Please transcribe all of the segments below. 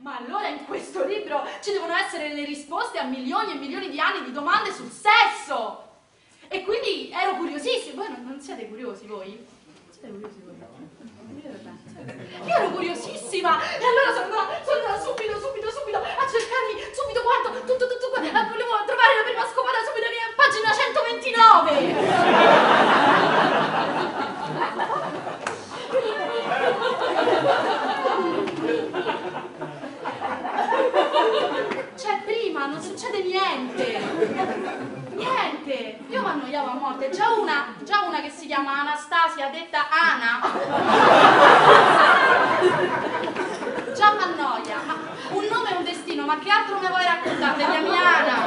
Ma allora in questo libro ci devono essere le risposte a milioni e milioni di anni di domande sul sesso! E quindi ero curiosissima. Voi non siete curiosi, voi? Siete curiosi voi? Io ero curiosissima e allora sono andata subito a cercarmi subito quanto, tutto quanto, volevo trovare la prima scopata subito lì a pagina 129. Cioè prima non succede niente. Niente, io mi annoiavo a morte. Già una che si chiama Anastasia, detta Ana, già mi annoia. Ma un nome è un destino, ma che altro mi vuoi raccontare, Damiana?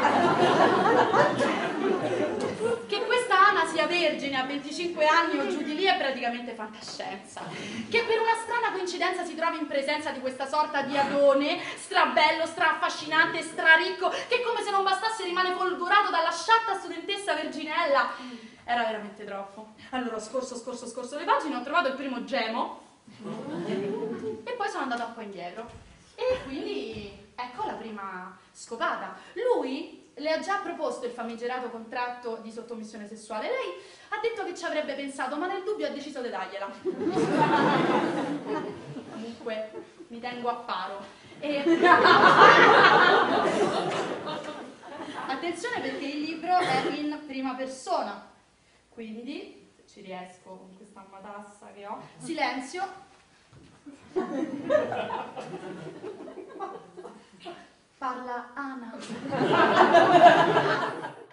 Che questa Ana sia vergine a 25 anni o giù di lì è praticamente fantascienza. Che per una strana coincidenza si trovi in presenza di questa sorta di Adone, strabello, straaffascinante, straricco, che come se non bastasse rimane folgorato dalla sciatta studentessa Verginella. Era veramente troppo. Allora ho scorso le pagine, ho trovato il primo gemo e poi sono andata un po' indietro. E quindi ecco la prima scopata. Lui le ha già proposto il famigerato contratto di sottomissione sessuale. Lei ha detto che ci avrebbe pensato, ma nel dubbio ha deciso di dargliela. Comunque mi tengo a paro. Attenzione perché il libro è in prima persona. Quindi, se ci riesco con questa matassa che ho, silenzio. Parla Ana.